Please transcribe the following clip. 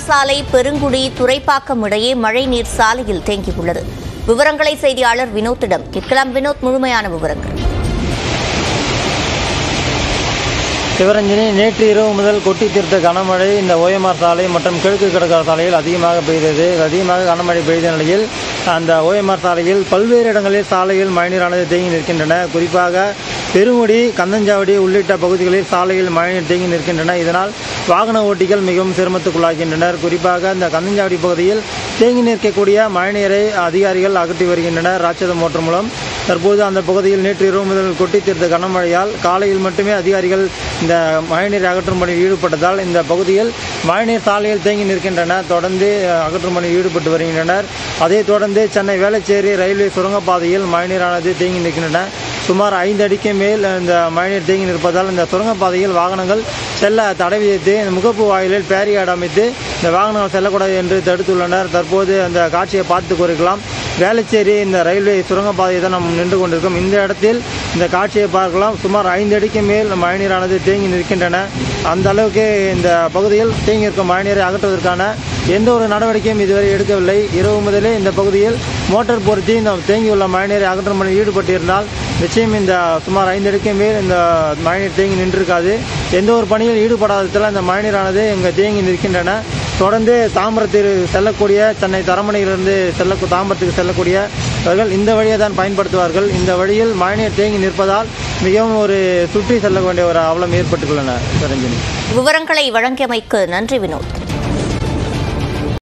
சாலை பெருங்குடி துரைப்பாக்கம் இடையே மழைநீர் சாலையில் தேங்கியுள்ளது. விவரங்களை செய்தியாளர் வினோத்திடம் கேட்கலாம். வினோத், முழுமையான விவரங்கள். சிவரஞ்சனி, நேற்று இரவு முதல் கொட்டி தீர்த்த கனமழை இந்த ஓஎம்ஆர் சாலை மற்றும் கிழக்கு கடற்கரை சாலையில் அதிகமாக பெய்தது. அதிகமாக கனமழை பெய்த நிலையில் அந்த ஓஎம்ஆர் சாலையில் பல்வேறு இடங்களில் சாலையில் மழைநீரானது தேங்கி நிற்கின்றன. குறிப்பாக பெருங்குடி, கந்தஞ்சாவடி உள்ளிட்ட பகுதிகளில் சாலையில் மழைநீர் தேங்கி நிற்கின்றன. இதனால் வாகன ஓட்டிகள் மிகவும் சிரமத்துக்குள்ளாகின்றனர். குறிப்பாக இந்த கந்தஞ்சாவடி பகுதியில் தேங்கி நிற்கக்கூடிய மழைநீரை அதிகாரிகள் அகற்றி வருகின்றனர் ராட்சத மோட்டர் மூலம். தற்போது அந்த பகுதியில் நேற்று இரவு முதல் கொட்டி தீர்த்த கனமழையால் காலையில் மட்டுமே அதிகாரிகள் இந்த மழைநீர் அகற்றும் பணியில் ஈடுபட்டதால் இந்த பகுதியில் மழைநீர் சாலையில் தேங்கி நிற்கின்றன. தொடர்ந்து அகற்றும் பணியில் ஈடுபட்டு வருகின்றனர். அதைத் தொடர்ந்து சென்னை வேளச்சேரி ரயில்வே சுரங்கப்பாதையில் மழைநீரானது தேங்கி நிற்கின்றன. சுமார் 5 அடிக்கு மேல் இந்த மழைநீர் தேங்கி நிற்பதால் இந்த சுரங்கப்பாதையில் வாகனங்கள் செல்ல தடை விதித்து இந்த முகப்பு வாயிலில் பேரிகார்டு அமைத்து இந்த வாகனங்கள் செல்லக்கூடாது என்று தடுத்துள்ளனர். தற்போது அந்த காட்சியை பார்த்து குறிக்கலாம். வேளச்சேரி இந்த ரயில்வே சுரங்கப்பாதையை தான் நாம் நின்று கொண்டிருக்கோம். இந்த இடத்தில் இந்த காட்சியை பார்க்கலாம். சுமார் 5 அடிக்கு மேல் மழைநீரானது தேங்கி நிற்கின்றன. அந்த அளவுக்கு இந்த பகுதியில் தேங்கி இருக்கும் மழைநீரை அகற்றுவதற்கான எந்த ஒரு நடவடிக்கையும் இதுவரை எடுக்கவில்லை. இரவு முதலே இந்த பகுதியில் மோட்டார் பொருத்தி இந்த தேங்கியுள்ள மழைநீரை அகற்றும் பணியில் ஈடுபட்டிருந்தால் நிச்சயம் இந்த சுமார் 5 அடிக்கு மேல் இந்த மழைநீர் தேங்கி நின்றிருக்காது. எந்த ஒரு பணியில் ஈடுபடாததால் இந்த மழைநீரானது இங்கே தேங்கி நிற்கின்றன. தொடர்ந்து தாம்பரத்தில் செல்லக்கூடிய சென்னை தரமணையிலிருந்து தாம்பரத்துக்கு செல்லக்கூடியவர்கள் இந்த வழியை தான் பயன்படுத்துவார்கள். இந்த வழியில் மழைநீர் தேங்கி நிற்பதால் மிகவும் ஒரு சுற்றி செல்ல வேண்டிய ஒரு அவலம் ஏற்பட்டுள்ளன. விவரங்களை வழங்கியமைக்கு நன்றி வினோத்.